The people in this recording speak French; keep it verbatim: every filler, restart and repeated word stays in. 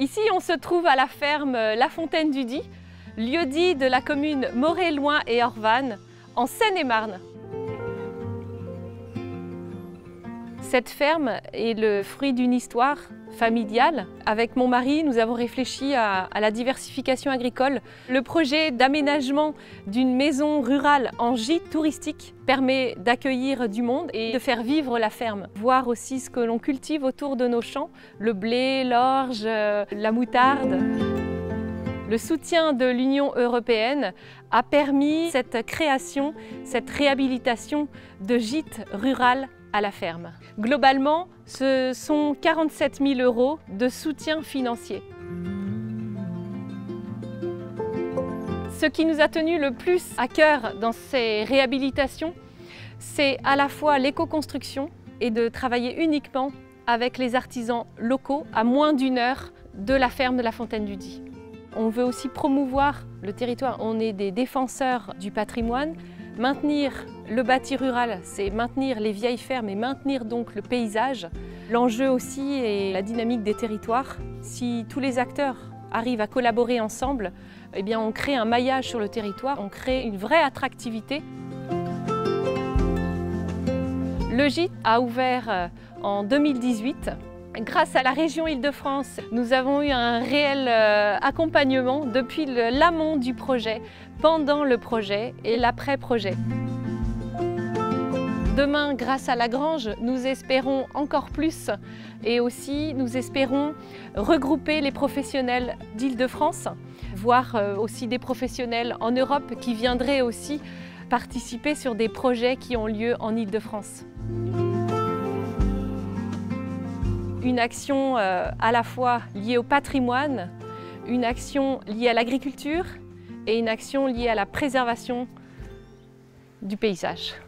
Ici, on se trouve à la ferme La Fontaine-du-Die, lieu-dit de la commune Moret-Loing et Orvanne, en Seine-et-Marne. Cette ferme est le fruit d'une histoire familiale. Avec mon mari, nous avons réfléchi à, à la diversification agricole. Le projet d'aménagement d'une maison rurale en gîte touristique permet d'accueillir du monde et de faire vivre la ferme. Voir aussi ce que l'on cultive autour de nos champs, le blé, l'orge, la moutarde. Le soutien de l'Union européenne a permis cette création, cette réhabilitation de gîtes ruraux à la ferme. Globalement, ce sont quarante-sept mille euros de soutien financier. Ce qui nous a tenu le plus à cœur dans ces réhabilitations, c'est à la fois l'éco-construction et de travailler uniquement avec les artisans locaux à moins d'une heure de la ferme de La Fontaine-du-Die. On veut aussi promouvoir le territoire, on est des défenseurs du patrimoine. Maintenir le bâti rural, c'est maintenir les vieilles fermes et maintenir donc le paysage. L'enjeu aussi est la dynamique des territoires. Si tous les acteurs arrivent à collaborer ensemble, eh bien on crée un maillage sur le territoire, on crée une vraie attractivité. Le gîte a ouvert en deux mille dix-huit. Grâce à la région Île-de-France, nous avons eu un réel accompagnement depuis l'amont du projet, pendant le projet et l'après-projet. Demain, grâce à la Grange, nous espérons encore plus et aussi nous espérons regrouper les professionnels d'Île-de-France, voire aussi des professionnels en Europe qui viendraient aussi participer sur des projets qui ont lieu en Île-de-France. Une action euh, à la fois liée au patrimoine, une action liée à l'agriculture et une action liée à la préservation du paysage.